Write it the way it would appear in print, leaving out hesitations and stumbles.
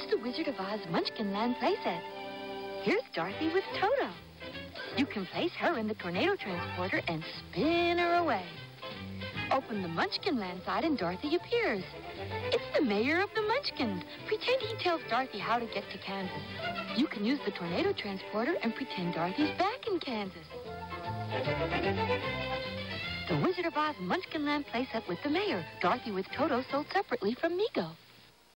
the Wizard of Oz Munchkinland Playset. Here's Dorothy with Toto. You can place her in the tornado transporter and spin her away. Open the Munchkinland side and Dorothy appears. It's the mayor of the Munchkins. Pretend he tells Dorothy how to get to Kansas. You can use the tornado transporter and pretend Dorothy's back in Kansas. The Wizard of Oz Munchkinland Playset with the mayor. Dorothy with Toto sold separately from Mego.